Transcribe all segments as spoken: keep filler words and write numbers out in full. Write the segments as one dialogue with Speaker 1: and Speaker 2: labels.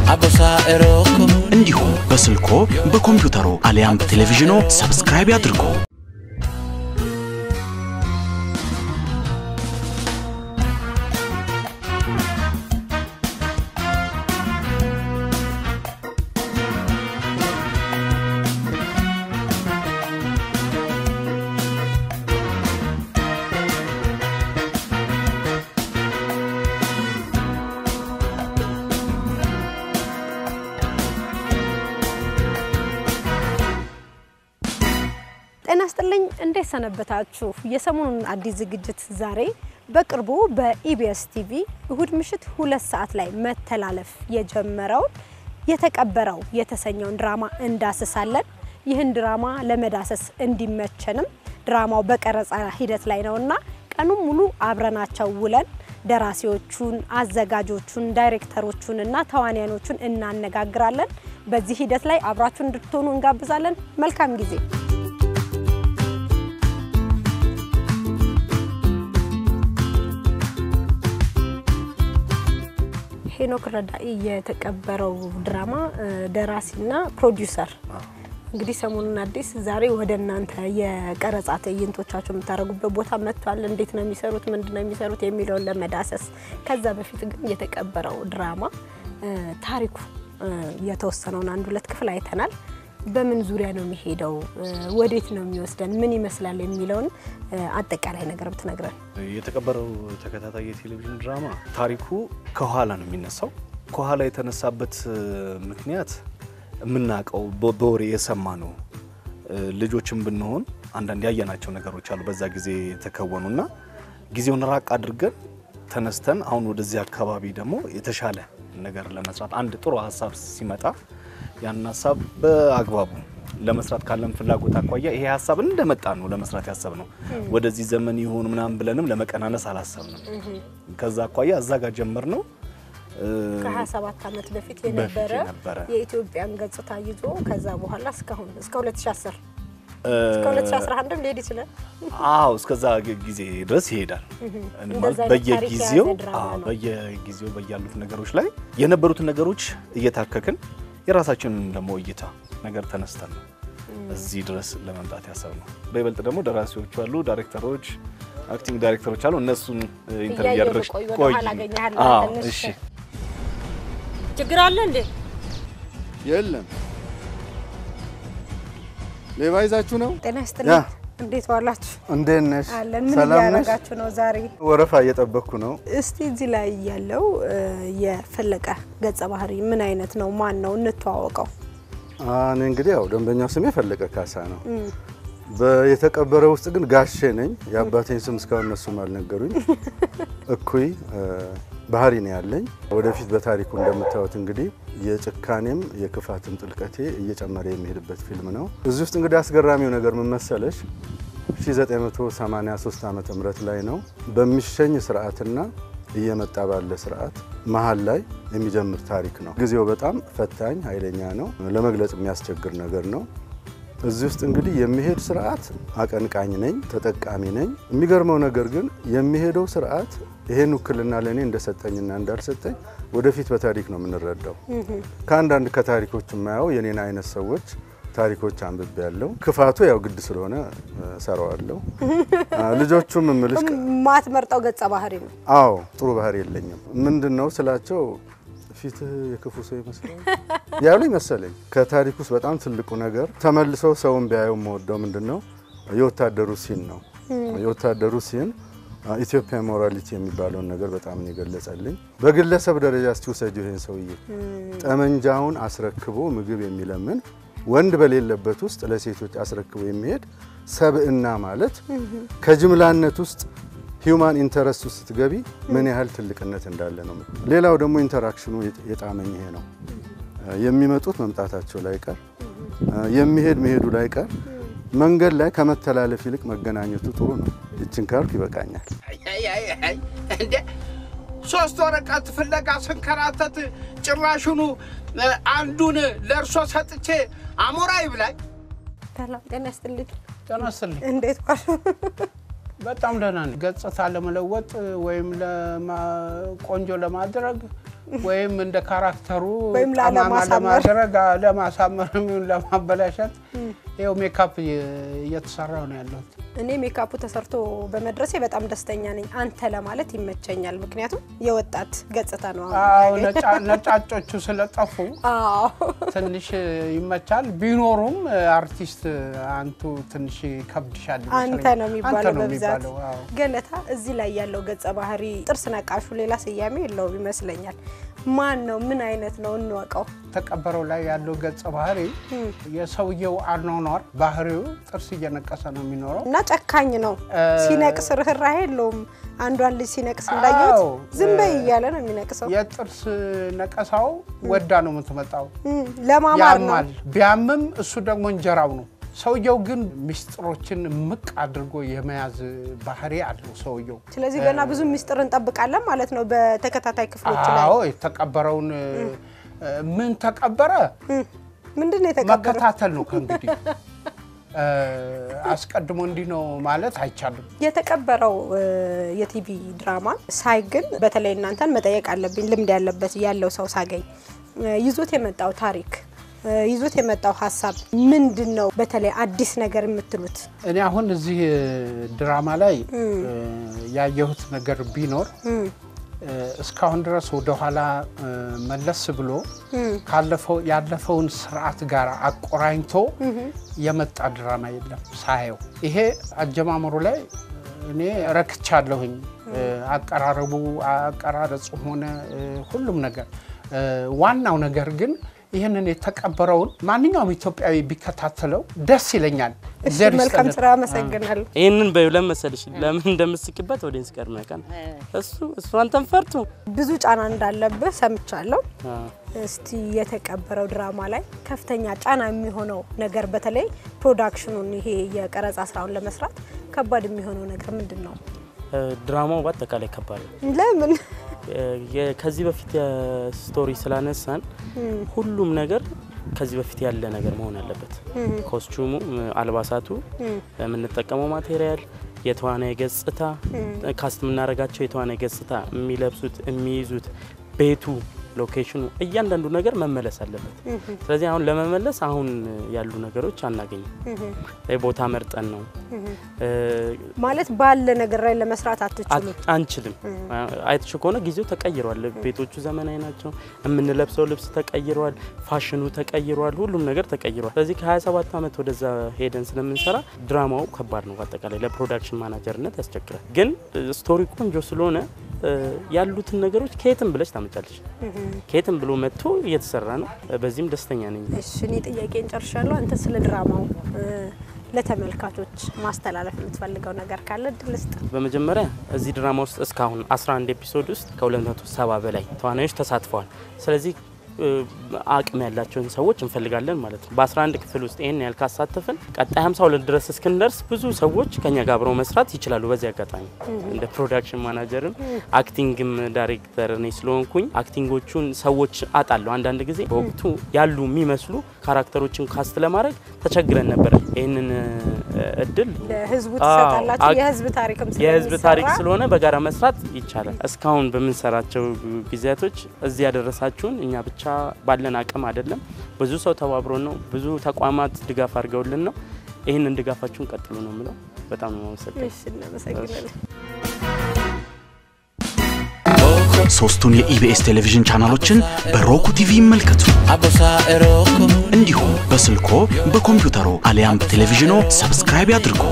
Speaker 1: እንዲሁም በስልኮ በኮምፒውተሩ አሊያም በቴሌቪዥኑ ሰብስክራይብ ያድርጉ
Speaker 2: እናስተልኝ እንደ ሰነበታችሁ የሰሞኑን አዲስ ዝግጅት ዛሬ በቅርቡ በኢቢኤስ ቲቪ እሁድ ምሽት ሁለት ሰዓት ላይ መተላለፍ የጀመረው የተቀበረው የተሰኘውን ድራማ እንዳስሳለን ይህን ድራማ ለመዳሰስ እንዲመቸንም ድራማው በቀረጻ ሂደት ላይ ነውና ቀኑን ሙሉ አብረናቸው ውለን ደራሲዎቹን አዘጋጆቹን ዳይሬክተሮቹንና ተዋናዮቹን እናነጋግራለን በዚህ ሂደት ላይ አብራችሁን እንድትሆኑ እንጋብዛለን መልካም ጊዜ ሄኖክ ረዳኢ የተቀበረው ድራማ ደራሲና ፕሮዲዩሰር እንግዲህ ሰሞኑን አዲስ ዛሬ ወደናንተ የቀረጻ ትዕይንቶቻቸው መታረጉበት ቦታ መጥቷል እንዴት ነው የሚሰሩት ምንድነው የሚሰሩት የሚለው ለመዳሰስ ከዛ በፊት ግን የተቀበረው ድራማ ታሪኩ የተወሰነውን አንድ ሁለት ክፍል አይተናል በምን ዙሪያ ነው የሚሄደው ወዴት ነው የሚወስደን ምን ይመስላል የሚለውን አጠቃላይ ነገር ብትነግረን
Speaker 3: የተቀበረው ተከታታይ የቴሌቪዥን ድራማ ታሪኩ ከኋላ ነው የሚነሳው ከኋላ የተነሳበት ምክንያት ምናቀው በቦሬ የሰማነው ልጆችም ብንሆን አንዳንድ ያየናቸው ነገሮች አሉ በዛ ጊዜ ተከወኑና ጊዜውን ራቅ አድርገን ተነስተን አሁን ወደዚህ አካባቢ ደግሞ የተሻለ ነገር ለመስራት አንድ ጥሩ ሐሳብ ሲመጣ ያን ሐሳብ በአግባቡ ለመስራት ካለም ፍላጎት አቋያ ይሄ ሐሳብ እንደመጣ ነው ለመስራት ያሰብነው ወደዚህ ዘመን ይሆን ምናም ብለንም ለመቀናነስ አላሰብንም ከዛ አቋያ አዛጋ ጀመርነው
Speaker 2: ከ27 አመት በፊት የነበረ የኢትዮጵያን ገጽታ ይዞ ከዛ በኋላ እስካሁን እስከ ሁለት ሺህ አስር እስከ ሁለት ሺህ አስራ አንድ ሊሄድ ይችላል
Speaker 3: አዎ እስከዛ ጊዜ ድረስ ይሄዳል በየጊዜው አዎ በየጊዜው በያሉት ነገሮች ላይ የነበሩት ነገሮች እየታከከን የራሳችንን ደሞ እይታ ነገር ተነስተን እዚህ ድረስ ለመምጣት ያሰብነው በይበልጥ ደሞ ደራሲዎች አሉ ዳይሬክተሮች አክቲንግ ዳይሬክተሮች አሉ እነሱን ኢንተርቪው ያደረኩ ቆይ አዎ እሺ
Speaker 2: ችግር አለ እንዴ
Speaker 4: የለም ለባይዛችሁ ነው
Speaker 2: ጤና ይስጥልኝ እንዴት ዋላችሁ
Speaker 4: እንዴት ነሽ
Speaker 2: ሰላም ያረጋችሁ ነው ዛሬ
Speaker 4: ወረፋ እየጠበቅኩ ነው
Speaker 2: እስቲ እዚህ ላይ ያለው የፈለቀ ገጸ ባህሪ ምን አይነት ነው ማን ነው እንተዋወቀው
Speaker 4: አኔ እንግዲህ ያው ደንበኛው ስሜ ፈለቀ ካሳ ነው በየተቀበረው ውስጥ ግን ጋሼ ነኝ ያባቴን ስም እስካሁን እነሱ ማልነገሩኝ እኩይ ባህሪ ነው ያለኝ ወደፊት በታሪኩ እንደምታዩት እንግዲህ የጭካኔም የክፋትም ጥልቀቴ እየጨመረ የሚሄድበት ፊልም ነው እዚህ ውስጥ እንግዲህ አስገራሚው ነገር ምን መሰለሽ ሺህ ዘጠኝ መቶ ሰማንያ ሶስት ዓመተ ምህረት ላይ ነው በሚሸኝ ስርዓትና እየመጣ ባለ ስርዓት መሃል ላይ የሚጀምር ታሪክ ነው ጊዜው በጣም ፈታኝ ኃይለኛ ነው ለመግለጽ የሚያስቸግር ነገር ነው እዚህ ውስጥ እንግዲህ የሚሄድ ስርዓት አቀንቃኝ ነኝ ተጠቃሚ ነኝ የሚገርመው ነገር ግን የሚሄደው ስርዓት ይሄን ውክልና ለኔ እንደሰጠኝና እንዳልሰጠኝ ወደፊት በታሪክ ነው የምንረዳው ካንዳንድ ከታሪኮች ማያው የኔና አይነት ሰዎች ታሪኮች አንብቤ ያለው ክፋቱ ያው ግድ ስለሆነ ሰራዋለሁ ልጆቹም ምልሽ
Speaker 2: ማት መርጣው ገጸ ባህሪ ነው
Speaker 4: አዎ ጥሩ ባህሪ የለኝም ምንድነው ስላቸው ፊት የክፉ ሰው ይመስላል ያሉ ይመስለኝ ከታሪኩ ውስጥ በጣም ትልቁ ነገር ተመልሰው ሰውን ቢያየው መወደው ምንድነው የወታደሩ ሲን ነው የወታደሩ ሲን ኢትዮጵያ ሞራሊቲ የሚባለው ነገር በጣም ነው የገለጸልኝ በግለሰብ ደረጃ እስቲውሰጁ ይሄን ሰውዬ ጠመንጃውን አስረክቦ ምግብ የሚለምን ወንድ በሌለበት ውስጥ ለሴቶች አስረክቦ የሚሄድ ሰብእና ማለት ከጅምላነት ውስጥ ሂዩማን ኢንተረስት ውስጥ ትገቢ ምን ያህል ትልቅነት እንዳለ ነው ሌላው ደግሞ ኢንተራክሽኑ የጣመኝ ይሄ ነው የሚመጡት መምጣታቸው ላይ ቀር የሚሄድ መሄዱ ላይ ቀር መንገድ ላይ ከመተላለፍ ይልቅ መገናኘቱ ጥሩ ነው እቺን ካልኩ ይበቃኛል
Speaker 5: አይ አይ አይ እንዴ ሶስት ወረቀት ፍለጋ ስንከራተት ጭራሹኑ አንዱን ለርሶ ሰጥቼ አሞራ ይብላኝ
Speaker 2: ሰላም ጤና ይስጥልኝ
Speaker 6: ጤና ይስጥልኝ
Speaker 2: እንዴት ዋሉ
Speaker 6: በጣም ደህና ነኝ ገጽታ ለመለወጥ ወይም ለቆንጆ ለማድረግ
Speaker 5: ወይም እንደ ካራክተሩ
Speaker 2: ወይም ለማሳመር
Speaker 5: ለማሳመር ለማበላሸት ይሄው ሜካፕ እየተሰራው ነው ያለው
Speaker 2: እኔ ሜካፑ ተሰርቶ በመድረሴ በጣም ደስተኛ ነኝ አንተ ለማለት ይመቸኛል ምክንያቱም የወጣት ገጽታ ነው
Speaker 5: አዎ ነጫጮቹ ስለጠፉ አዎ ትንሽ ይመቻል ቢኖሩም አርቲስት አንቱ ትንሽ ከብድሻል
Speaker 2: አንተ ነው የሚባለው በብዛት ገለታ እዚህ ላይ ያለው ገጸ ባህሪ ጥርስ ነቃሹ ሌላ ስያሜ የለውም ይመስለኛል ማን ነው ምን አይነት ነው እንወቀው
Speaker 5: ተቀበረው ላይ ያለው ገጸ ባህሪ የሰውየው አኗኗር ባህሪው ጥርስ እየነቀሰ ነው የሚኖረው
Speaker 2: እና ጨካኝ ነው ሲነቅስ ርህራሄ የለውም አንዷን ልጅ ሲነቅስ እንዳየሁት ዝም በይ እያለ ነው የሚነቅሰው
Speaker 5: የጥርስ ነቀሳው ወዳ ነው የምትመጣው
Speaker 2: ለማማር ነው
Speaker 5: ቢያምም እሱ ደግሞ እንጀራው ነው ሰውየው ግን ሚስጥሮችን ምቅ አድርጎ የመያዝ ባህሪ አለው ሰውየው
Speaker 2: ስለዚህ ገና ብዙ ሚስጥር እንጠብቃለን ማለት ነው በተከታታይ ክፍሎች ላይ
Speaker 5: አዎ የተቀበረውን ምን ተቀበረ
Speaker 2: ምንድነው የተቀበረው
Speaker 5: መከታተል ነው ከእንግዲህ አስቀድሞ እንዲ ነው ማለት አይቻልም
Speaker 2: የተቀበረው የቲቪ ድራማ ሳይ ግን በተለይ እናንተን መጠየቅ አለብኝ ልምድ ያለበት ያለው ሰው ሳገኝ ይዞት የመጣው ታሪክ ይዞት የመጣው ሐሳብ ምንድነው በተለይ አዲስ ነገር የምትሉት
Speaker 5: እኔ አሁን እዚህ ድራማ ላይ ያየሁት ነገር ቢኖር እስካሁን ድረስ ወደ ኋላ መለስ ብሎ ካለፈው ያለፈውን ስርዓት ጋር አቆራኝቶ የመጣ ድራማ የለም ሳይው ይሄ አጀማመሩ ላይ እኔ ረክቻለሁኝ አቀራረቡ አቀራረጽ ሆነ ሁሉም ነገር ዋናው ነገር ግን ይሄንን የተቀበረውን ማንኛውም ኢትዮጵያዊ ቢከታተለው ደስ ይለኛል
Speaker 2: ዘር መልካም ስራ መሰግናል
Speaker 6: ይሄንን በይለም መሰልሽ ለምን እንደምስክበት ኦዲየንስ ጋር መካን እሱ እሱ አንተን ፈርቱ
Speaker 2: ብዙ ጫና እንዳለበት ሰምቻለሁ እስቲ የተቀበረው ድራማ ላይ ከፍተኛ ጫና የሚሆነው ነገር በተለይ ፕሮዳክሽኑን ይሄ የቀረጻ ስራውን ለመስራት ከባድ የሚሆነው ነገር ምንድነው
Speaker 6: ድራማው በአጠቃላይ ከባድ
Speaker 2: ለምን
Speaker 6: ከዚህ በፊት ስቶሪ ስላነሳን ሁሉም ነገር ከዚህ በፊት ያለ ነገር መሆን አለበት ኮስቹሙ አልባሳቱ የምንጠቀመው ማቴሪያል የተዋናይ ገጽታ ካስት ምናረጋቸው የተዋናይ ገጽታ የሚለብሱት የሚይዙት ቤቱ ሎኬሽኑ እያንዳንዱ ነገር መመለስ አለበት ስለዚህ አሁን ለመመለስ አሁን ያሉ ነገሮች አናገኝም ቦታ መርጠን ነው
Speaker 2: ማለት ባለ ነገር ላይ ለመስራት አትችሉም
Speaker 6: አንችልም አይተሽ ከሆነ ጊዜው ተቀይሯል ቤቶቹ ዘመናዊ ናቸው የምንለብሰው ልብስ ተቀይሯል ፋሽኑ ተቀይሯል ሁሉም ነገር ተቀይሯል ስለዚህ ከ27 አመት ወደዛ ሄደን ስለምንሰራ ድራማው ከባድ ነው አጠቃላይ ለፕሮዳክሽን ማናጀርነት ያስቸግራል ግን ስቶሪ ቆንጆ ስለሆነ ያሉትን ነገሮች ከየትም ብለሽ ታመጫለሽ ከየትም ብሎ መጥቶ እየተሰራ ነው በዚህም ደስተኛ ነኝ
Speaker 2: እሺ እኔ ጥያቄን ጨርሻለሁ አንተ ስለ ድራማው ለተመልካቾች ማስተላለፍ የምትፈልገው ነገር ካለ ድልስጥ
Speaker 6: በመጀመሪያ እዚህ ድራማ ውስጥ እስካሁን አስራ አንድ ኤፒሶድ ውስጥ ከሁለት መቶ ሰባ በላይ ተዋናዮች ተሳትፈዋል ስለዚህ አቅም ያላቸውን ሰዎች እንፈልጋለን ማለት ነው በ11 ክፍል ውስጥ ይሄን ያልካሳተፈን ቀጣይ ሃምሳ ሁለት ድረስ እስክንደርስ ብዙ ሰዎች ከኛ ጋር አብረው መስራት ይችላሉ በዚህ አጋጣሚ እንደ ፕሮዳክሽን ማናጀርም አክቲንግም ዳይሬክተር ነኝ ስለሆንኩኝ አክቲንጎቹን ሰዎች አጣለው አንድ አንድ ጊዜ በወቅቱ ያሉ የሚመስሉ ካራክተሮችን ካስት ለማድረግ ተቸግረን ነበር ይሄንን እድል
Speaker 2: ለህዝቡ ተሰጣላችሁ የህዝብ ታሪክም ስለሆነ
Speaker 6: የህዝብ ታሪክ ስለሆነ በጋራ መስራት ይቻላል እስካሁን በመንሰራቸው ጊዜያቶች እዚህ ያደረሳችሁን እኛ ብቻ ባለን አቅም አይደለም ብዙ ሰው ተባብሮ ነው ብዙ ተቋማት ድጋፍ አድርገውልን ነው ይሄንን ድጋፋችሁን ቀጥሉ ነው ማለት በጣም ነው መሰከረ
Speaker 2: እሺ እናመሰግናለን
Speaker 1: ሶስቱን የኢቢኤስ ቴሌቪዥን ቻናሎችን በሮኩ ቲቪ ይመልከቱ እንዲሁም በስልኮ በኮምፒውተሩ አሊያም በቴሌቪዥኑ ሰብስክራይብ ያድርጉ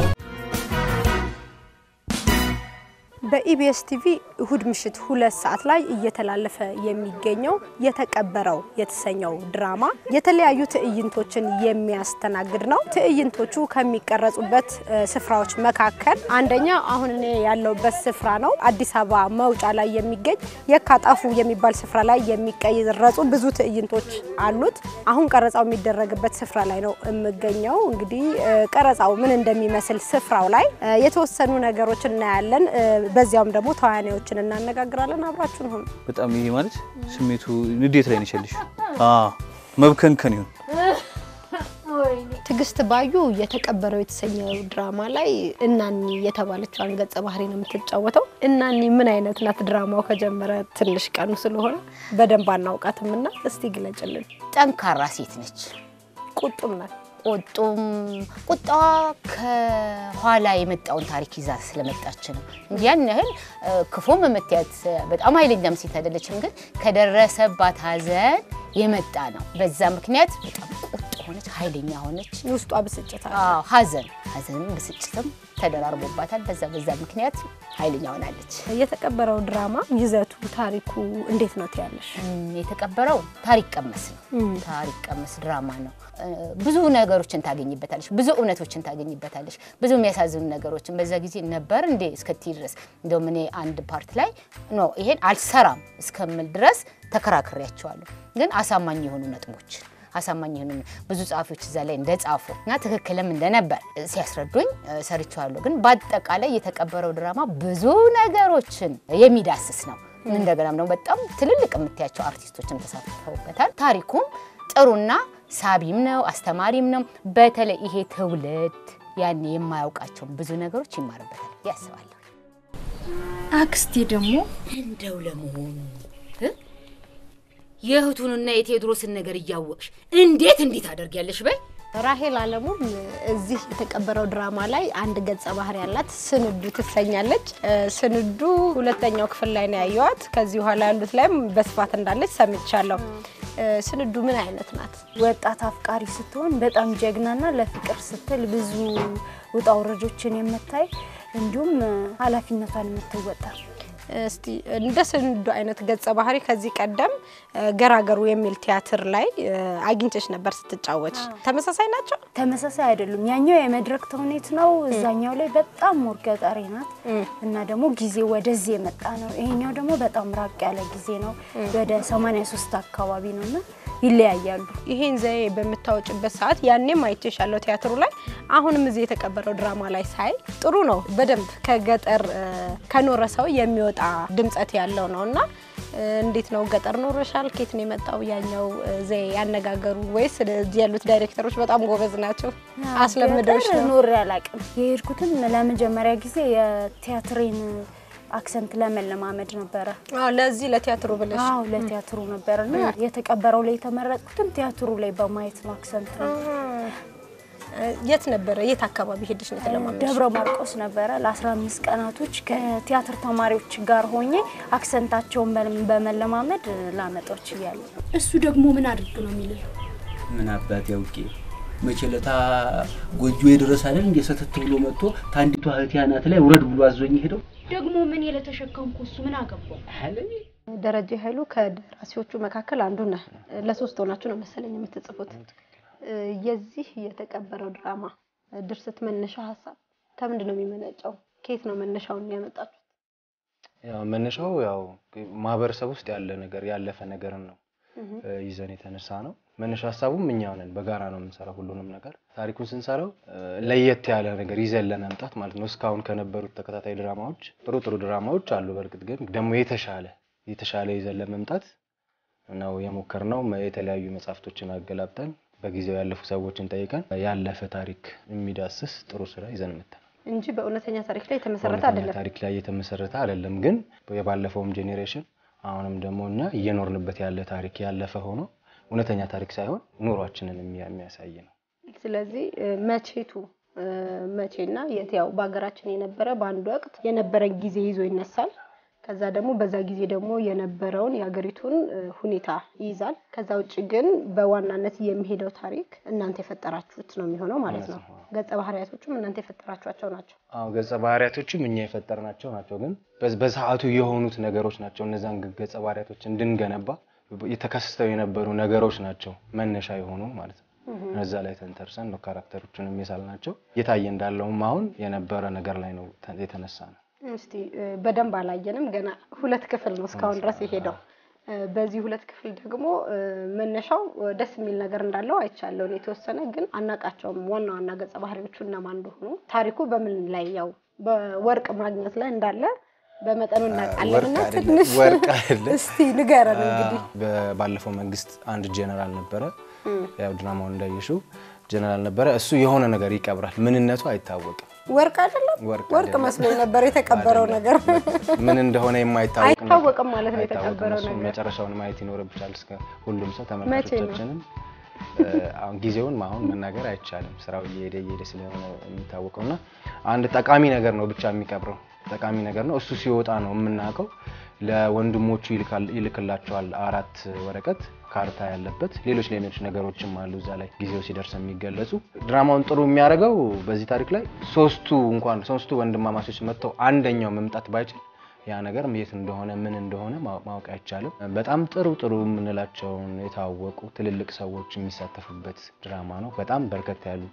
Speaker 2: በኢቢኤስ ቲቪ እሁድ ምሽት ሁለት ሰዓት ላይ እየተላለፈ የሚገኘው የተቀበረው የተሰኘው ድራማ የተለያዩ ትዕይንቶችን የሚያስተናግድ ነው ትዕይንቶቹ ከሚቀረጹበት ስፍራዎች መካከል አንደኛ አሁን እኔ ያለውበት ስፍራ ነው አዲስ አበባ መውጫ ላይ የሚገኝ የካጣፉ የሚባል ስፍራ ላይ የሚቀርጹ ብዙ ትዕይንቶች አሉት አሁን ቀረጻው የሚደረግበት ስፍራ ላይ ነው የምገኘው እንግዲህ ቀረጻው ምን እንደሚመስል ስፍራው ላይ የተወሰኑ ነገሮች እናያለን በዚያም ደግሞ ተዋናዮችን እናነጋግራለን አብራችሁን ሆኖ
Speaker 7: በጣም ይሄ ማለት ስሜቱ ንዴት ላይ ነሽልሽ አ መብከንከን ይሁን
Speaker 2: ትግስት ባዩ የተቀበረው የተሰኘው ድራማ ላይ እናኒ የተባለችው አንገጸ ባህሪ ነው የምትጫወተው። እናኒ ምን አይነት ናት? ድራማው ከጀመረ ትንሽ ቀኑ ስለሆነ በደንብ አናውቃትምና እስቲ ግለጭልን።
Speaker 7: ጠንካራ ሴት ነች።
Speaker 2: ቁጡም ናት።
Speaker 7: ቁጡም ቁጣዋ ከኋላ የመጣውን ታሪክ ይዛ ስለመጣች ነው። ያን ያህል ክፉም መጥያት በጣም ኃይለኛም ሴት አይደለችም፣ ግን ከደረሰባት ሀዘን የመጣ ነው። በዛ ምክንያት በጣም ቁጡ ሆነች፣ ኃይለኛ ሆነች።
Speaker 2: ውስጧ ብስጭት አለ።
Speaker 7: አዎ ሀዘን ሀዘንም ብስጭትም ተደራርቦባታል። በዛ በዛ ምክንያት ኃይለኛ ሆናለች።
Speaker 2: የተቀበረው ድራማ ይዘቱ ታሪኩ እንዴት ነው ትያለሽ?
Speaker 7: የተቀበረው ታሪክ ቀመስ ነው። ታሪክ ቀመስ ድራማ ነው። ብዙ ነገሮችን ታገኝበታለሽ፣ ብዙ እውነቶችን ታገኝበታለሽ፣ ብዙ የሚያሳዝኑ ነገሮችን በዛ ጊዜ ነበር እንዴ እስከትይ ድረስ እንደውም እኔ አንድ ፓርት ላይ ኖ ይሄን አልሰራም እስከምል ድረስ ተከራክሬያቸዋለሁ። ግን አሳማኝ የሆኑ ነጥቦች አሳማኝ የሆኑ ብዙ ጻፊዎች እዛ ላይ እንደጻፉ እና ትክክልም እንደነበር ሲያስረዱኝ ሰርቻለሁ። ግን በአጠቃላይ የተቀበረው ድራማ ብዙ ነገሮችን የሚዳስስ ነው። እንደገናም ደግሞ በጣም ትልልቅ የምትያቸው አርቲስቶችም ተሳትፈውበታል። ታሪኩም ጥሩና ሳቢም ነው፣ አስተማሪም ነው። በተለይ ይሄ ትውልድ ያን የማያውቃቸው ብዙ ነገሮች ይማርበታል ያስባል።
Speaker 8: አክስቴ ደግሞ
Speaker 7: እንደው ለመሆኑ የህቱንና የቴዎድሮስን ነገር እያወቅሽ እንዴት እንዴት አደርጊያለሽ? በይ
Speaker 2: ራሄል አለሙ እዚህ የተቀበረው ድራማ ላይ አንድ ገጸ ባህሪ ያላት ስንዱ ትሰኛለች። ስንዱ ሁለተኛው ክፍል ላይ ነው ያዩዋት። ከዚህ በኋላ ያሉት ላይም በስፋት እንዳለች ሰምቻለሁ። ስንዱ ምን አይነት ናት?
Speaker 8: ወጣት አፍቃሪ ስትሆን በጣም ጀግናና ለፍቅር ስትል ብዙ ውጣ ውረዶችን የምታይ እንዲሁም ኃላፊነቷን የምትወጣ
Speaker 2: እስቲ እንደ ስንዱ አይነት ገጸ ባህሪ ከዚህ ቀደም ገራገሩ የሚል ቲያትር ላይ አግኝተሽ ነበር ስትጫወች። ተመሳሳይ ናቸው?
Speaker 8: ተመሳሳይ አይደሉም። ያኛው የመድረክ ተውኔት ነው፣ እዛኛው ላይ በጣም ሞርገጣሪ ናት እና ደግሞ ጊዜ ወደዚህ የመጣ ነው። ይሄኛው ደግሞ በጣም ራቅ ያለ ጊዜ ነው፣ ወደ ሰማንያ ሶስት አካባቢ ነውና ይለያያሉ።
Speaker 2: ይሄን ዘዬ በመታወጭበት ሰዓት ያኔም አይተሻለው ቲያትሩ ላይ አሁንም እዚህ የተቀበረው ድራማ ላይ ሳይ ጥሩ ነው። በደንብ ከገጠር ከኖረ ሰው የሚወጣ ድምጸት ያለው ነውና እንዴት ነው ገጠር ኖረሻል? ከየት ነው የመጣው ያኛው ዘዬ ያነጋገሩ? ወይስ ያሉት ዳይሬክተሮች በጣም ጎበዝ ናቸው አስለምደውሽ ነው?
Speaker 8: ኖር ያላቅም የሄድኩትም ለመጀመሪያ ጊዜ የቲያትሬን አክሰንት ለመለማመድ ነበር።
Speaker 2: አዎ ለዚህ ለቲያትሩ ብለሽ?
Speaker 8: አዎ ለቲያትሩ ነበርና የተቀበረው ላይ ተመረጥኩትም ቲያትሩ ላይ በማየት ነው አክሰንት ነው።
Speaker 2: የት ነበር? የት አካባቢ ሄድሽ ነው ተለማመድሽ?
Speaker 8: ደብረ ማርቆስ ነበር። ለ15 ቀናቶች ከቲያትር ተማሪዎች ጋር ሆኜ አክሰንታቸውን በመለማመድ ላመጣች ይያሉ።
Speaker 9: እሱ ደግሞ ምን አድርግ ነው የሚል
Speaker 10: ምን አባት ያውቄ መቸለታ ጎጆ የደረሰ አይደል እንደ ሰተት ብሎ መጥቶ ታንዲቷ ህቲያናት ላይ ውረድ ብሎ አዞኝ ሄደው
Speaker 9: ደግሞ ምን የለተሸከምኩ እሱ ምን አገባው?
Speaker 2: ደረጀ ኃይሉ ከደራሲዎቹ መካከል አንዱ ነው። ለሶስት ሆናችሁ ነው መሰለኝ የምትጽፉት። የዚህ የተቀበረው ድራማ ድርሰት መነሻ ሐሳብ ከምንድን ነው የሚመነጨው? ከየት ነው መነሻውን ያመጣችሁት?
Speaker 3: ያው መነሻው ያው ማህበረሰብ ውስጥ ያለ ነገር ያለፈ ነገር ነው ይዘን የተነሳ ነው። መነሻ ሐሳቡም እኛው ነን፣ በጋራ ነው የምንሰራው ሁሉንም ነገር። ታሪኩን ስንሰራው ለየት ያለ ነገር ይዘን ለመምጣት ማለት ነው። እስካሁን ከነበሩት ተከታታይ ድራማዎች ጥሩ ጥሩ ድራማዎች አሉ። በርግጥ ግን ደግሞ የተሻለ የተሻለ ይዘን ለመምጣት ነው የሞከርነው። የተለያዩ መጻፍቶችን አገላብጠን በጊዜው ያለፉ ሰዎችን ጠይቀን ያለፈ ታሪክ የሚዳስስ ጥሩ ስራ ይዘን መጣን
Speaker 2: እንጂ በእውነተኛ ታሪክ ላይ የተመሰረተ አይደለም።
Speaker 3: ታሪክ ላይ የተመሰረተ አይደለም፣ ግን የባለፈውም ጄኔሬሽን አሁንም ደግሞ እኛ እየኖርንበት ያለ ታሪክ ያለፈ ሆኖ እውነተኛ ታሪክ ሳይሆን ኑሯችንን የሚያሳይ ነው።
Speaker 2: ስለዚህ መቼቱ መቼና የትያው በአገራችን የነበረ ባንድ ወቅት የነበረ ጊዜ ይዞ ይነሳል። ከዛ ደግሞ በዛ ጊዜ ደግሞ የነበረውን ያገሪቱን ሁኔታ ይይዛል። ከዛ ውጪ ግን በዋናነት የሚሄደው ታሪክ እናንተ የፈጠራችሁት ነው የሚሆነው ማለት ነው። ገጸ ባህሪያቶቹም እናንተ የፈጠራችኋቸው ናቸው?
Speaker 3: አዎ ገጸ ባህሪያቶቹም እኛ የፈጠርናቸው ናቸው። ግን በሰዓቱ የሆኑት ነገሮች ናቸው። እነዛን ገጸ ባህሪያቶች እንድንገነባ የተከሰተው የነበሩ ነገሮች ናቸው መነሻ የሆኑ ማለት ነው። እዛ ላይ ተንተርሰን ነው ካራክተሮቹንም የሳልናቸው። የታየ እንዳለውም አሁን የነበረ ነገር ላይ ነው የተነሳ ነው።
Speaker 2: እስቲ በደንብ አላየንም፣ ገና ሁለት ክፍል ነው እስካሁን ድረስ የሄደው። በዚህ ሁለት ክፍል ደግሞ መነሻው ደስ የሚል ነገር እንዳለው አይቻለሁ። የተወሰነ ግን አናቃቸውም ዋና ዋና ገጸ ባህሪዎቹ እነማን እንደሆኑ። ታሪኩ በምን ላይ ያው በወርቅ ማግኘት ላይ እንዳለ በመጠኑ እናቃለንና ትንሽ
Speaker 3: ወርቅ አይደለ?
Speaker 2: እስቲ ንገረን እንግዲህ።
Speaker 3: በባለፈው መንግስት አንድ ጄነራል ነበረ፣ ያው ድራማው እንዳይሽው
Speaker 11: ጀነራል ነበረ እሱ የሆነ ነገር ይቀብራል ምንነቱ አይታወቅም
Speaker 2: ወርቅ አይደለም ወርቅ መስሎኝ ነበር የተቀበረው ነገር
Speaker 11: ምን እንደሆነ የማይታወቅ ነው
Speaker 2: አይታወቅም ማለት ነው የተቀበረው ነገር
Speaker 11: መጨረሻውን ማየት ይኖርብሻል እስከ ሁሉም ሰው ተመልካቾቻችንም አሁን ጊዜውን ማሁን መናገር አይቻልም ስራው እየሄደ እየሄደ ስለሆነ የሚታወቀውና አንድ ጠቃሚ ነገር ነው ብቻ የሚቀብረው ጠቃሚ ነገር ነው እሱ ሲወጣ ነው የምናውቀው ለወንድሞቹ ይልካል ይልክላቸዋል አራት ወረቀት ካርታ ያለበት ሌሎች ሌሎች ነገሮችም አሉ እዛ ላይ ጊዜው ሲደርስ የሚገለጹ ድራማውን ጥሩ የሚያደርገው በዚህ ታሪክ ላይ ሶስቱ እንኳን ሶስቱ ወንድማማቾች መጥተው አንደኛው መምጣት ባይችል ያ ነገር ምን እንደሆነ ምን እንደሆነ ማወቅ አይቻልም በጣም ጥሩ ጥሩ ምንላቸው የታወቁ ትልልቅ ሰዎች የሚሳተፉበት ድራማ ነው በጣም በርከት ያሉ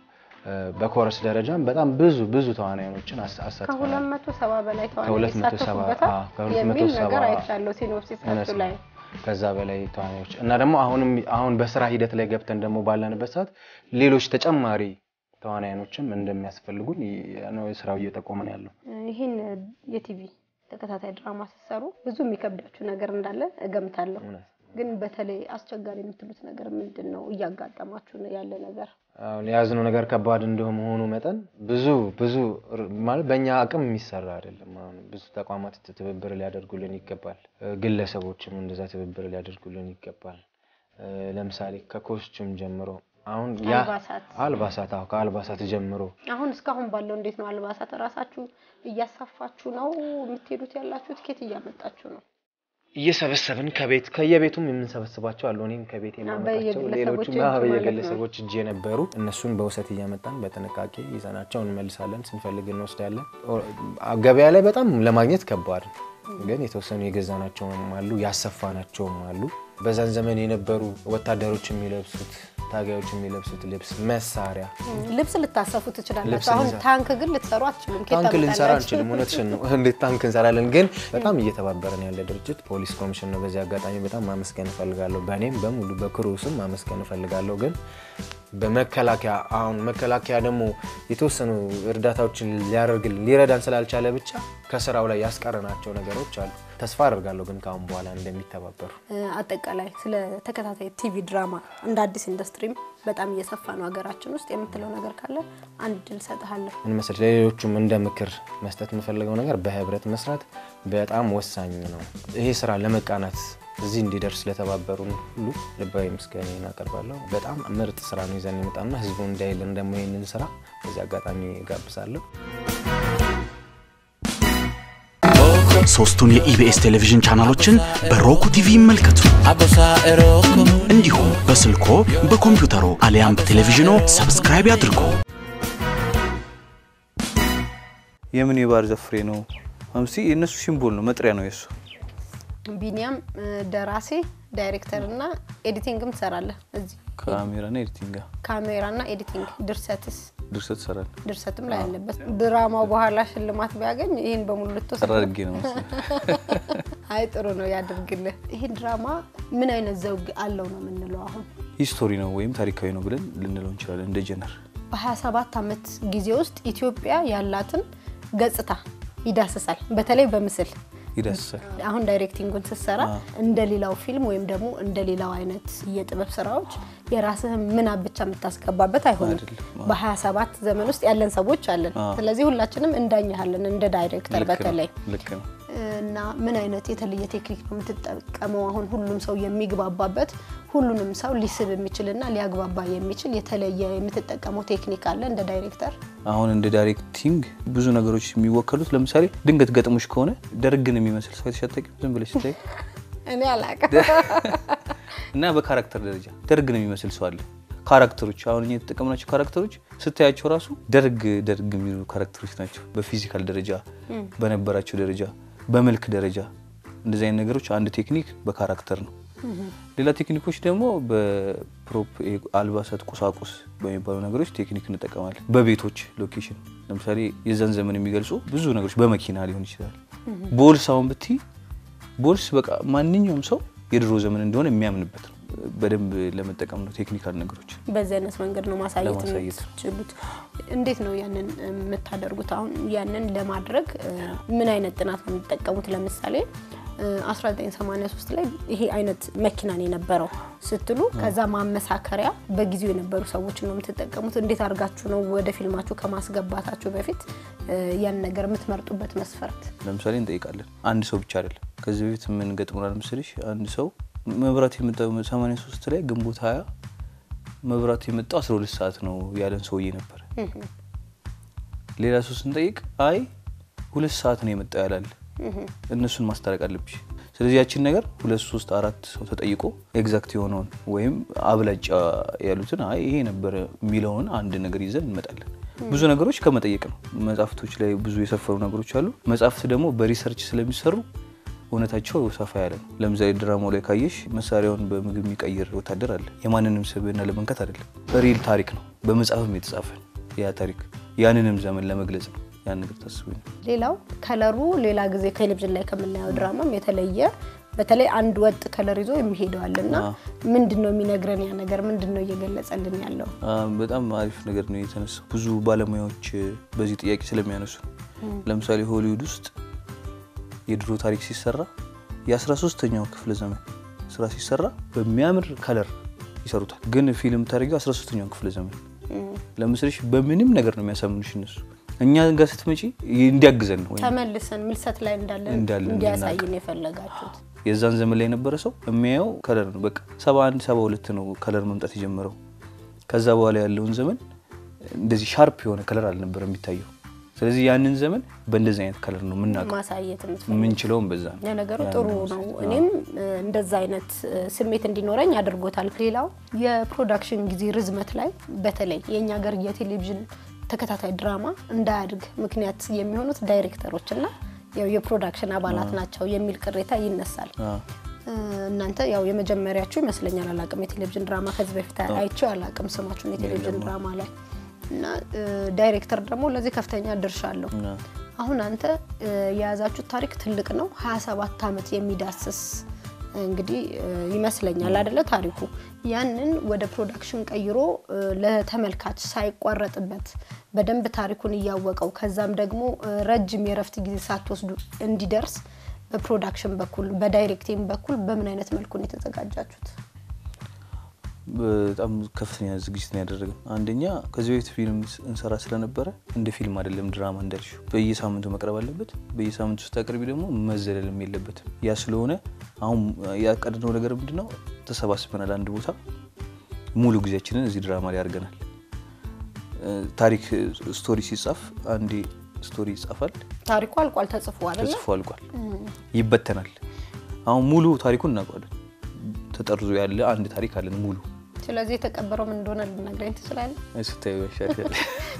Speaker 11: በኮረስ ደረጃም በጣም ብዙ ብዙ ተዋናዮችን አሳትፈዋል
Speaker 2: ከሁለት መቶ ሰባ በላይ ተዋናዮች ይሳተፉበታል ከሁለት መቶ ሰባ አይቻለው ሲኖፕሲሳቸው ላይ
Speaker 11: ከዛ በላይ ተዋናዮች እና ደግሞ አሁንም አሁን በስራ ሂደት ላይ ገብተን ደግሞ ባለንበት ሰዓት ሌሎች ተጨማሪ ተዋናዮችም እንደሚያስፈልጉን ነው ስራው እየተቆመን ያለው
Speaker 2: ይሄን የቲቪ ተከታታይ ድራማ ሲሰሩ ብዙ የሚከብዳችሁ ነገር እንዳለ እገምታለሁ ግን በተለይ አስቸጋሪ የምትሉት ነገር ምንድነው እያጋጠማችሁ ያለ ነገር
Speaker 11: አሁን ያዝነው ነገር ከባድ እንደሆነ መጠን ብዙ ብዙ ማለት በእኛ አቅም የሚሰራ አይደለም አሁን ብዙ ተቋማት ትብብር ሊያደርጉልን ይገባል ግለሰቦችም እንደዛ ትብብር ሊያደርጉልን ይገባል ለምሳሌ ከኮስቹም ጀምሮ አሁን ያ አልባሳት አው ከአልባሳት ጀምሮ
Speaker 2: አሁን እስካሁን ባለው እንዴት ነው አልባሳት ራሳችሁ እያሳፋችሁ ነው የምትሄዱት ያላችሁ ትኬት እያመጣችሁ ነው
Speaker 11: እየሰበሰብን ከቤት ከየቤቱም የምንሰበስባቸው አሉ እኔም ከቤት የማመጣቸው ሌሎችም በየግለሰቦች እጄ ነበሩ እነሱን በውሰት እያመጣን በተነቃቂ ይዘናቸው እንመልሳለን ስንፈልግ እንወስዳለን ገበያ ላይ በጣም ለማግኘት ከባድ ግን የተወሰኑ የገዛናቸውም አሉ ያሰፋናቸውም አሉ በዛን ዘመን የነበሩ ወታደሮች የሚለብሱት ታጋዮች የሚለብሱት ልብስ መሳሪያ
Speaker 2: ልብስ ልታሰፉ ትችላላችሁ አሁን ታንክ ግን ልትሰሩ አትችሉም
Speaker 11: ታንክ ልንሰራ አንችልም እውነትሽን ነው እንዴት ታንክ እንሰራለን ግን በጣም እየተባበረን ያለ ድርጅት ፖሊስ ኮሚሽን ነው በዚህ አጋጣሚ በጣም ማመስገን ፈልጋለሁ በእኔም በሙሉ በክሩስም ማመስገን ፈልጋለሁ ግን በመከላከያ አሁን መከላከያ ደግሞ የተወሰኑ እርዳታዎችን ሊያደርግልን ሊረዳን ስላልቻለ ብቻ ከስራው ላይ ያስቀረናቸው ነገሮች አሉ ተስፋ አደርጋለሁ ግን ካሁን በኋላ እንደሚተባበሩ
Speaker 2: አጠቃላይ ስለ ተከታታይ ቲቪ ድራማ እንደ አዲስ ኢንዱስትሪም በጣም እየሰፋ ነው ሀገራችን ውስጥ የምትለው ነገር ካለ አንድ ልሰጥሃለሁ
Speaker 11: ምን መሰለሽ ለሌሎችም እንደምክር መስጠት የምፈልገው ነገር በህብረት መስራት በጣም ወሳኝ ነው ይሄ ስራ ለመቃናት እዚህ እንዲደርስ ለተባበሩን ሁሉ ልባዊ ምስጋናዬን አቀርባለሁ በጣም ምርጥ ስራ ነው ይዘን የመጣና ህዝቡ እንዳይል እንደማይንን ስራ በዚህ አጋጣሚ ጋብዛለሁ
Speaker 1: ሶስቱን የኢቢኤስ ቴሌቪዥን ቻናሎችን በሮኩ ቲቪ ይመልከቱ እንዲሁም በስልኮ በኮምፒውተሩ አሊያም በቴሌቪዥኑ ሰብስክራይብ ያድርጉ
Speaker 3: የምን የባር ዘፍሬ ነው አምሲ የነሱ ሲምቦል ነው መጥሪያ ነው የሱ
Speaker 2: ቢኒያም ደራሲ ዳይሬክተር እና ኤዲቲንግም ትሰራለህ እዚህ
Speaker 3: ካሜራና ኤዲቲንግ
Speaker 2: ካሜራና ኤዲቲንግ ድርሰትስ
Speaker 3: ድርሰት ሰራል
Speaker 2: ድርሰትም ላይ ያለበት ድራማው በኋላ ሽልማት ቢያገኝ ይሄን በሙሉ ልትወስድ
Speaker 3: አድርጌ ነው
Speaker 2: አይ ጥሩ ነው ያድርግልህ ይሄ ድራማ ምን አይነት ዘውግ አለው ነው የምንለው አሁን
Speaker 3: ሂስቶሪ ነው ወይም ታሪካዊ ነው ብለን ልንለው እንችላለን እንደ ጀነር
Speaker 2: በ27 አመት ጊዜ ውስጥ ኢትዮጵያ ያላትን ገጽታ ይዳሰሳል በተለይ በምስል
Speaker 3: ይዳሰሳል
Speaker 2: አሁን ዳይሬክቲንጉን ተሰራ እንደሌላው ፊልም ወይም ደግሞ እንደሌላው አይነት የጥበብ ስራዎች የራስህ ምን አብቻ የምታስገባበት አይሆንም በ27 ዘመን ውስጥ ያለን ሰዎች አለን ስለዚህ ሁላችንም እንዳኛለን እንደ ዳይሬክተር በተለይ
Speaker 3: ልክ ነው
Speaker 2: እና ምን አይነት የተለየ ቴክኒክ ነው የምትጠቀመው አሁን ሁሉም ሰው የሚግባባበት ሁሉንም ሰው ሊስብ የሚችልና ሊያግባባ የሚችል የተለየ የምትጠቀመው ቴክኒክ አለ እንደ ዳይሬክተር
Speaker 3: አሁን እንደ ዳይሬክቲንግ ብዙ ነገሮች የሚወከሉት ለምሳሌ ድንገት ገጥሞሽ ከሆነ ደርግን የሚመስል ሰው ተሸጠቅ ዝም ብለሽ ታይ
Speaker 2: እኔ አላቀ
Speaker 3: እና በካራክተር ደረጃ ደርግን የሚመስል ሰው አለ ካራክተሮች አሁን እኛ ተጠቀምናቸው ካራክተሮች ስታያቸው ራሱ ደርግ ደርግ የሚሉ ካራክተሮች ናቸው በፊዚካል ደረጃ በነበራቸው ደረጃ በመልክ ደረጃ እንደዚህ አይነት ነገሮች አንድ ቴክኒክ በካራክተር ነው ሌላ ቴክኒኮች ደግሞ በፕሮፕ አልባሳት ቁሳቁስ በሚባሉ ነገሮች ቴክኒክ እንጠቀማለን በቤቶች ሎኬሽን ለምሳሌ የዛን ዘመን የሚገልጹ ብዙ ነገሮች በመኪና ሊሆን ይችላል ቦልስ አሁን ብቲ ቦልስ በቃ ማንኛውም ሰው የድሮ ዘመን እንደሆነ የሚያምንበት ነው በደንብ ለመጠቀም ነው ቴክኒካል ነገሮች
Speaker 2: በዘነስ መንገድ ነው ማሳየት የምትችሉት እንዴት ነው ያንን የምታደርጉት አሁን ያንን ለማድረግ ምን አይነት ጥናት ነው የምትጠቀሙት ለምሳሌ አስራ ዘጠኝ ሰማንያ ሶስት ላይ ይሄ አይነት መኪና ነው የነበረው ስትሉ ከዛ ማመሳከሪያ በጊዜው የነበሩ ሰዎች ነው የምትጠቀሙት እንዴት አርጋችሁ ነው ወደ ፊልማችሁ ከማስገባታችሁ በፊት ያን ነገር የምትመርጡበት መስፈርት
Speaker 12: ለምሳሌ እንጠይቃለን አንድ ሰው ብቻ አይደለም ከዚህ በፊት ምን ገጥሞናል መስልሽ አንድ ሰው መብራት የመጣው ሰማንያ ሶስት ላይ ግንቦት ሃያ መብራት የመጣው አስራ ሁለት ሰዓት ነው ያለን ሰውዬ ነበር ሌላ ሰው ስንጠይቅ አይ ሁለት ሰዓት ነው የመጣው ያላል እነሱን ማስተራቅ አለብሽ ስለዚህ ያቺን ነገር ሁለት ሶስት አራት ሰው ተጠይቆ ኤግዛክት የሆነውን ወይም አብላጫ ያሉትን አይ ይሄ ነበር ሚሊዮን አንድ ነገር ይዘን እንመጣለን ብዙ ነገሮች ከመጠየቅ ነው መጻፍቶች ላይ ብዙ የሰፈሩ ነገሮች አሉ መጻፍት ደግሞ በሪሰርች ስለሚሰሩ ወነታቸው ሰፋ ያለ ነው ለምሳሌ ድራማው ላይ ካየሽ መሳሪያውን በምግብ የሚቀይር ወታደር አለ የማንንም ስብዕና ለመንከት አይደለም ሪል ታሪክ ነው በመጻፍም የተጻፈ ያ ታሪክ ያንንም ዘመን ለመግለጽ ነው ያን ነገር ታስቡኝ
Speaker 2: ሌላው ከለሩ ሌላ ጊዜ ቴሌቪዥን ላይ ከመናየው ድራማም የተለየ በተለይ አንድ ወጥ ከለር ይዞ የሚሄደው አለና ምንድነው የሚነግረን ያ ነገር ምንድነው እየገለጸልን ያለው
Speaker 12: በጣም አሪፍ ነገር ነው የተነሳው ብዙ ባለሙያዎች በዚህ ጥያቄ ስለሚያነሱ ለምሳሌ ሆሊውድ ውስጥ የድሮ ታሪክ ሲሰራ የ13ኛው ክፍለ ዘመን ስራ ሲሰራ በሚያምር ከለር ይሰሩታል ግን ፊልም ታሪኩ አስራ ሶስተኛው ክፍለ ዘመን ለምሳሌ በምንም ነገር ነው የሚያሳምኑሽ እነሱ እኛ ጋር ስትመጪ እንዲያግዘን ነው
Speaker 2: ተመልሰን ምልሰት ላይ እንዳለን እንዲያሳይን የፈለጋችሁት
Speaker 12: የዛን ዘመን ላይ የነበረ ሰው የሚያየው ከለር ነው በቃ ሰባ አንድ ሰባ ሁለት ነው ከለር መምጣት የጀመረው ከዛ በኋላ ያለውን ዘመን እንደዚህ ሻርፕ የሆነ ከለር አልነበረም የሚታየው ስለዚህ ያንን ዘመን በእንደዚህ አይነት ከለር ነው ምናቀው
Speaker 2: ማሳየት
Speaker 12: ምን ችለውም በዛ ነው
Speaker 2: ያ ነገሩ ጥሩ ነው እኔም እንደዛ አይነት ስሜት እንዲኖረኝ አድርጎታል ሌላው የፕሮዳክሽን ጊዜ ርዝመት ላይ በተለይ የኛ ሀገር የቴሌቪዥን ተከታታይ ድራማ እንዳያድግ ምክንያት የሚሆኑት ዳይሬክተሮችና ያው የፕሮዳክሽን አባላት ናቸው የሚል ቅሬታ ይነሳል እናንተ ያው የመጀመሪያችሁ ይመስለኛል አላቅም የቴሌቪዥን ድራማ ከዚህ በፊት አይቼ አላቅም ስማችሁን የቴሌቪዥን ድራማ ላይ እና ዳይሬክተር ደግሞ ለዚህ ከፍተኛ ድርሻ አለው አሁን አንተ የያዛችሁ ታሪክ ትልቅ ነው ሃያ ሰባት አመት የሚዳስስ እንግዲህ ይመስለኛል አይደለ ታሪኩ ያንን ወደ ፕሮዳክሽን ቀይሮ ለተመልካች ሳይቋረጥበት በደንብ ታሪኩን ያያወቀው ከዛም ደግሞ ረጅም የረፍት ጊዜ ሳትወስዱ እንዲደርስ በፕሮዳክሽን በኩል በዳይሬክቲንግ በኩል በምን አይነት መልኩ ነው የተዘጋጃችሁት
Speaker 12: በጣም ከፍተኛ ዝግጅት ነው ያደረገው አንደኛ ከዚህ በፊት ፊልም እንሰራ ስለነበረ እንደ ፊልም አይደለም ድራማ እንደልሽ በየሳምንቱ መቅረብ አለበት በየሳምንቱ ተቀርቢ ደግሞ መዘለልም የለበትም ያ ስለሆነ አሁን ያቀደነው ነገር ምንድነው ተሰባስበናል አንድ ቦታ ሙሉ ጊዜያችንን እዚህ ድራማ ላይ አድርገናል ታሪክ ስቶሪ ሲጻፍ አንዴ ስቶሪ ይጻፋል
Speaker 2: ታሪኩ አልቋል ተጽፎ አይደል
Speaker 12: ተጽፎ አልቋል ይበተናል አሁን ሙሉ ታሪኩን እናውቃለን ተጠርዞ ያለ አንድ ታሪክ አለን ሙሉ
Speaker 2: ስለዚህ የተቀበረው ምን እንደሆነ ልነግረኝ ትችላለህ
Speaker 12: እሱ ታይወሻሻል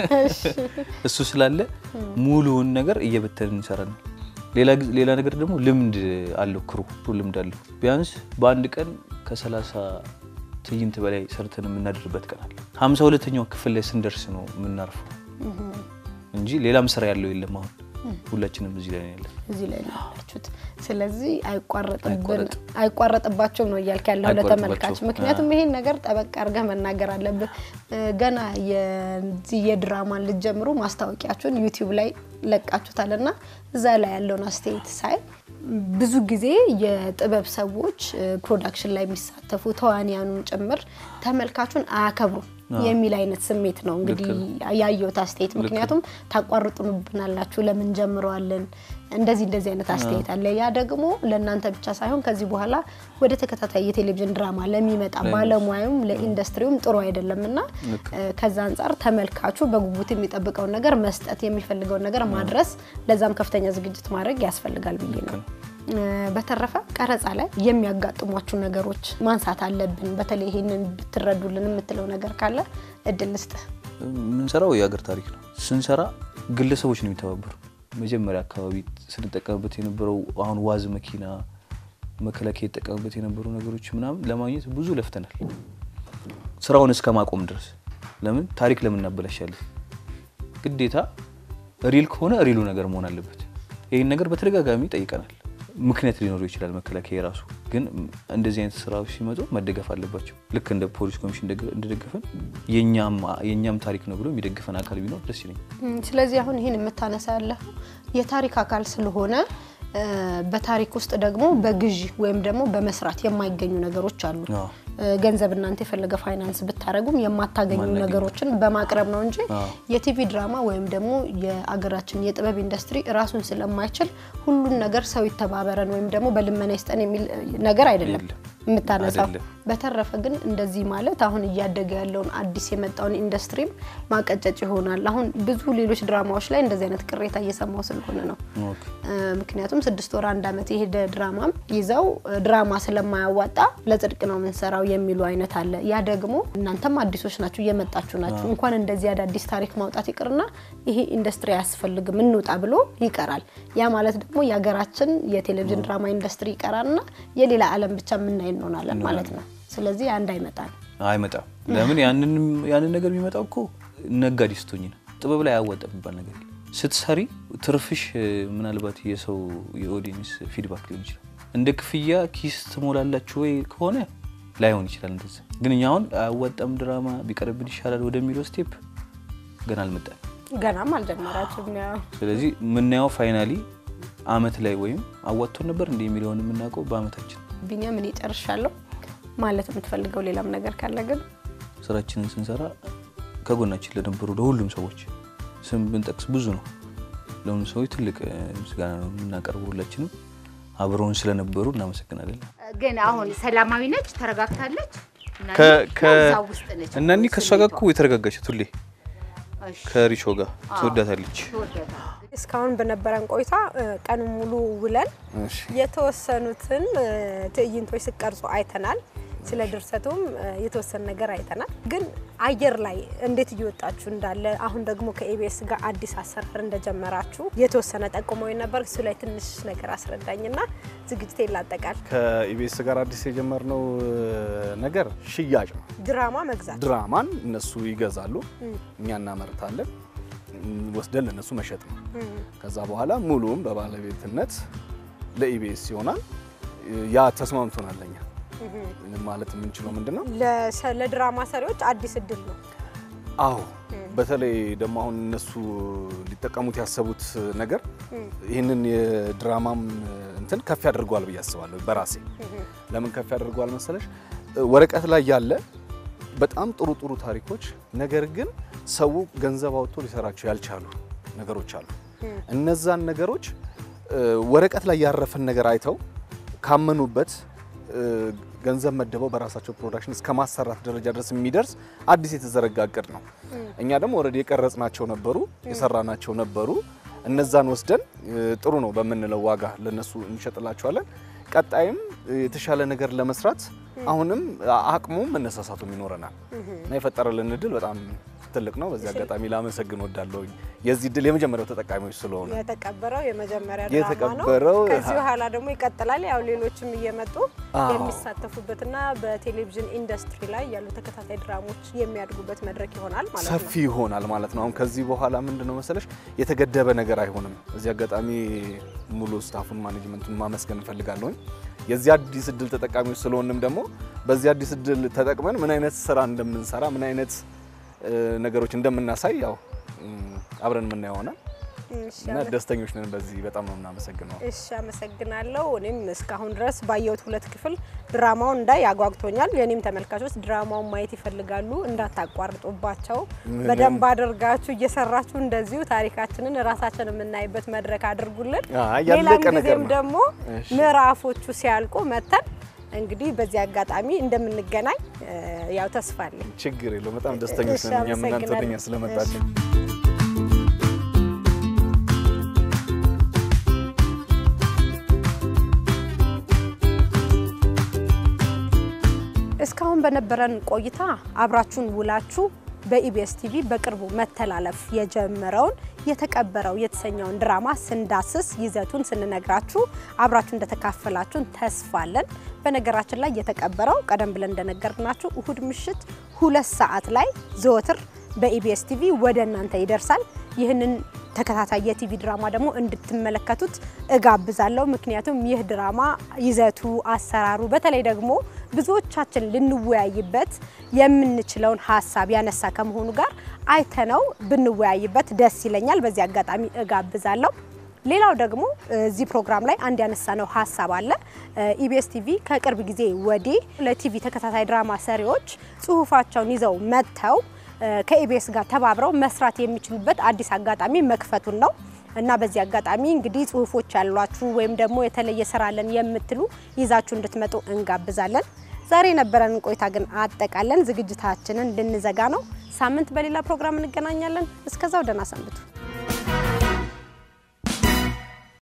Speaker 12: እሱ ስላለ ሙሉውን ነገር እየበተንን እንሰራለን ሌላ ሌላ ነገር ደግሞ ልምድ አለው ክሩ ልምድ አለው ቢያንስ በአንድ ቀን ከ30 ትዕይንት በላይ ሰርተን የምናደርበት ቀን አለ ሃምሳ ሁለተኛው ክፍል ላይ ስንደርስ ነው የምናርፈው እንጂ ሌላም ስራ ያለው የለም አሁን ሁላችንም እዚህ ላይ ያለ
Speaker 2: እዚህ ላይ ያላችሁት ስለዚህ አይቋረጥብን አይቋረጥባቸው ነው ይያልከ ያለው ለተመልካች ምክንያቱም ይሄን ነገር ተበቃ አርጋ መናገር አለበት ገና የዚህ የድራማን ልጅጀምሩ ማስታወቂያችሁን ዩቲዩብ ላይ ለቃችሁታልና እዛ ላይ ያለውን አስተያየት ሳይ ብዙ ጊዜ የጥበብ ሰዎች ፕሮዳክሽን ላይ የሚሳተፉ ተዋንያኑን ጭምር ተመልካቹን አያከብሩ የሚል አይነት ስሜት ነው እንግዲህ ያየው አስተያየት ምክንያቱም ታቋርጡንብናላችሁ ለምን ጀምረዋለን እንደዚህ እንደዚህ አይነት አስተያየት አለ ያ ደግሞ ለእናንተ ብቻ ሳይሆን ከዚህ በኋላ ወደ ተከታታይ የቴሌቪዥን ድራማ ለሚመጣ ባለሙያውም ለኢንዱስትሪውም ጥሩ አይደለምና ከዛ አንፃር ተመልካቹ በጉጉት የሚጠብቀው ነገር መስጠት የሚፈልገው ነገር ማድረስ ለዛም ከፍተኛ ዝግጅት ማድረግ ያስፈልጋል ብዬ ነው በተረፈ ቀረጻ ላይ የሚያጋጥሟችሁ ነገሮች ማንሳት አለብን በተለይ ይሄንን ብትረዱልን የምትለው ነገር ካለ እድል ልስጥ
Speaker 12: ምን ሰራው የሀገር ታሪክ ነው ስንሰራ ግለሰቦች ነው የሚተባበሩ መጀመሪያ አካባቢ ስንጠቀምበት የነበረው አሁን ዋዝ መኪና መከላከያ የተጠቀምበት የነበሩ ነገሮች ምናምን ለማግኘት ብዙ ለፍተናል ስራውን እስከማቆም ድረስ ለምን ታሪክ ለምን እናበላሻለን ግዴታ ሪል ከሆነ ሪሉ ነገር መሆን አለበት ይሄን ነገር በተደጋጋሚ ጠይቀናል ምክንያት ሊኖር ይችላል መከላከያ የራሱ ግን እንደዚህ አይነት ስራዎች ሲመጡ መደገፍ አለባቸው ልክ እንደ ፖሊስ ኮሚሽን እንደደገፈን የኛም የኛም ታሪክ ነው ብሎ የሚደግፈን አካል ቢኖር ደስ ይለኛል
Speaker 2: ስለዚህ አሁን ይሄን መታነሳ ያለው የታሪክ አካል ስለሆነ በታሪክ ውስጥ ደግሞ በግዢ ወይም ደግሞ በመስራት የማይገኙ ነገሮች አሉ ገንዘብ እናንተ የፈለገ ፋይናንስ ብታረጉም የማታገኙ ነገሮችን በማቅረብ ነው እንጂ የቲቪ ድራማ ወይም ደግሞ የአገራችን የጥበብ ኢንዱስትሪ ራሱን ስለማይችል ሁሉን ነገር ሰው ይተባበረን ወይም ደግሞ በልመና ይስጠን የሚል ነገር አይደለም ምታነሳው በተረፈ ግን እንደዚህ ማለት አሁን እያደገ ያለውን አዲስ የመጣውን ኢንዱስትሪም ማቀጨጭ ይሆናል አሁን ብዙ ሌሎች ድራማዎች ላይ እንደዚህ አይነት ቅሬታ እየሰማው ስለሆነ ነው ምክንያቱም ስድስት ወር አንድ አመት ይሄ ድራማም ይዘው ድራማ ስለማያዋጣ ለጽድቅ ነው ምንሰራው የሚሉ አይነት አለ ያ ደግሞ እናንተም አዲሶች ናችሁ እየመጣችሁ ናችሁ እንኳን እንደዚህ አዳዲስ ታሪክ ማውጣት ይቅርና ይሄ ኢንዱስትሪ ያስፈልግም እንውጣ ብሎ ይቀራል ያ ማለት ደግሞ ያገራችን የቴሌቪዥን ድራማ ኢንዱስትሪ ይቀራልና የሌላ ዓለም ብቻ ምን አይኖናለን ማለት ነው ስለዚህ አንድ አይመጣም
Speaker 12: አይመጣም ለምን ያንን ያንን ነገር የሚመጣው እኮ ነጋዴ ስትሆኝ ነው ጥበብ ላይ ያወጣም ይባል ነገር ስትሰሪ ትርፍሽ ምናልባት የሰው የኦዲየንስ ፊድባክ ሊሆን ይችላል እንደ ክፍያ ኪስ ትሞላላችሁ ወይ ከሆነ ላይሆን ይችላል እንደዛ ግን እኛውን አወጣም ድራማ ቢቀርብን ይሻላል ወደሚለው ስቴፕ ገና አልመጣም
Speaker 2: ገናም አልጀመራችሁም ያው
Speaker 12: ስለዚህ ምንያው ፋይናሊ አመት ላይ ወይም አወጥቶ ነበር እንደ የሚለውን ምናቀው በአመታችን
Speaker 2: ቢኒያም እኔ ጨርሻለሁ ማለት የምትፈልገው ሌላም ነገር ካለ ግን
Speaker 12: ስራችንን ስንሰራ ከጎናችን ለነበሩ ለሁሉም ሰዎች ስም ብንጠቅስ ብዙ ነው ለሁሉም ሰዎች ትልቅ ምስጋና ነው እናቀርበው ሁላችንም አብረውን ስለነበሩ እናመሰግናለን
Speaker 7: ግን አሁን ሰላማዊ ነች ተረጋግታለች
Speaker 12: ከ ከ እናኒ ከሷ ጋር እኮ የተረጋጋች ሁሌ ከሪቾ ጋር ትወዳታለች
Speaker 2: እስካሁን በነበረን ቆይታ ቀን ሙሉ ውለን የተወሰኑትን ትዕይንቶች ሲቀርጹ አይተናል ስለ ድርሰቱም የተወሰነ ነገር አይተናል ግን አየር ላይ እንዴት እየወጣችሁ እንዳለ አሁን ደግሞ ከኢቢኤስ ጋር አዲስ አሰራር እንደጀመራችሁ የተወሰነ ጠቆመው ነበር እሱ ላይ ትንሽ ነገር አስረዳኝና ዝግጅት ይላጠቃል
Speaker 3: ከኢቢኤስ ጋር አዲስ የጀመርነው ነገር ሽያጭ ነው
Speaker 2: ድራማ መግዛት
Speaker 3: ድራማን እነሱ ይገዛሉ እኛ እናመርታለን ወስደን ለነሱ መሸጥ ነው ከዛ በኋላ ሙሉም በባለቤትነት ለኢቢኤስ ይሆናል ያ ተስማምቶናልኛ ማለት ምን ችሎ ምንድነው
Speaker 2: ለድራማ ሰሪዎች አዲስ እድል ነው
Speaker 3: አዎ በተለይ ደሞ አሁን እነሱ ሊጠቀሙት ያሰቡት ነገር ይሄንን የድራማም እንትን ከፍ ያደርጋል ብዬ አስባለሁ በራሴ ለምን ከፍ ያደርጋል መሰለሽ ወረቀት ላይ ያለ በጣም ጥሩ ጥሩ ታሪኮች ነገር ግን ሰው ገንዘብ አውጥቶ ሊሰራቸው ያልቻሉ ነገሮች አሉ እነዛን ነገሮች ወረቀት ላይ ያረፈን ነገር አይተው ካመኑበት ገንዘብ መደበው በራሳቸው ፕሮዳክሽን እስከ ማሰራት ደረጃ ድረስ የሚደርስ አዲስ የተዘረጋ እቅድ ነው እኛ ደግሞ ኦሬዲ የቀረጽናቸው ነበሩ የሰራናቸው ነበሩ እነዛን ወስደን ጥሩ ነው በመንለው ዋጋ ለነሱ እንሸጥላቸዋለን ቀጣይም የተሻለ ነገር ለመስራት አሁንም አቅሙም መነሳሳቱም ይኖርናል እና የፈጠረልን እድል በጣም ትልቅ ነው በዚህ አጋጣሚ ላመሰግን ወዳለሁ የዚህ ድል የመጀመሪያው ተጠቃሚዎች ስለሆነ
Speaker 2: የተቀበረው የመጀመሪያ ድራማ ነው ከዚህ በኋላ ደግሞ ይቀጥላል ያው ሌሎችም እየመጡ የሚሳተፉበትና በቴሌቪዥን ኢንዱስትሪ ላይ ያሉ ተከታታይ ድራሞች የሚያድጉበት መድረክ ይሆናል ማለት ነው
Speaker 3: ሰፊ ይሆናል ማለት ነው አሁን ከዚህ በኋላ ምንድነው መሰለሽ የተገደበ ነገር አይሆንም እዚህ አጋጣሚ ሙሉ ስታፉን ማኔጅመንቱን ማመስገን እንፈልጋለን የዚህ አዲስ እድል ተጠቃሚዎች ስለሆነም ደግሞ በዚህ አዲስ እድል ተጠቅመን ምን አይነት ስራ እንደምንሰራ ምን አይነት ነገሮች እንደምናሳይ ያው አብረን ምን ያሆናል እና ደስተኞች ነን በዚህ በጣም ነው እናመሰግናለሁ
Speaker 2: እሺ አመሰግናለሁ እኔም እስካሁን ድረስ ባየሁት ሁለት ክፍል ድራማው እንዳይ ያጓግቶኛል የኔም ተመልካቾች ድራማውን ማየት ይፈልጋሉ እንዳታቋርጡባቸው በደንብ አድርጋችሁ እየሰራችሁ እንደዚሁ ታሪካችንን ራሳችንን የምናይበት መድረክ አድርጉልን ሌላም ጊዜም ደግሞ ምዕራፎቹ ሲያልቁ መተን እንግዲህ በዚህ አጋጣሚ እንደምንገናኝ ያው ተስፋ አለኝ
Speaker 3: ችግር የለውም በጣም ደስተኞች ነን እኛም እናንተ ወደኛ ስለመጣችሁ
Speaker 2: እስካሁን በነበረን ቆይታ አብራችሁን ውላችሁ በኢቢኤስ ቲቪ በቅርቡ መተላለፍ የጀመረውን የተቀበረው የተሰኘውን ድራማ ስንዳስስ ይዘቱን ስንነግራችሁ አብራችሁ እንደተካፈላችሁን ተስፋለን በነገራችን ላይ የተቀበረው ቀደም ብለን እንደነገርናችሁ እሁድ ምሽት ሁለት ሰዓት ላይ ዘወትር በኢቢኤስ ቲቪ ወደ እናንተ ይደርሳል ይህንን ተከታታይ የቲቪ ድራማ ደግሞ እንድትመለከቱት እጋብዛለሁ ምክንያቱም ይህ ድራማ ይዘቱ አሰራሩ በተለይ ደግሞ ብዙዎቻችን ልንወያይበት የምንችለውን ሐሳብ ያነሳ ከመሆኑ ጋር አይተነው ብንወያይበት ደስ ይለኛል በዚህ አጋጣሚ እጋብዛለሁ ሌላው ደግሞ እዚህ ፕሮግራም ላይ አንድ ያነሳነው ሐሳብ አለ ኢቢኤስ ቲቪ ከቅርብ ጊዜ ወዲህ ለቲቪ ተከታታይ ድራማ ሰሪዎች ጽሁፋቸውን ይዘው መተው ከኢቢኤስ ጋር ተባብረው መስራት የሚችሉበት አዲስ አጋጣሚ መክፈቱን ነው እና በዚህ አጋጣሚ እንግዲህ ጽሁፎች ያሏችሁ ወይም ደግሞ የተለየ ስራ አለን የምትሉ ይዛችሁ እንድትመጡ እንጋብዛለን ዛሬ ነበረን ቆይታ ግን አጠቃለን ዝግጅታችንን ልንዘጋ ነው ሳምንት በሌላ ፕሮግራም እንገናኛለን እስከዛው ደህና ሰንብቱ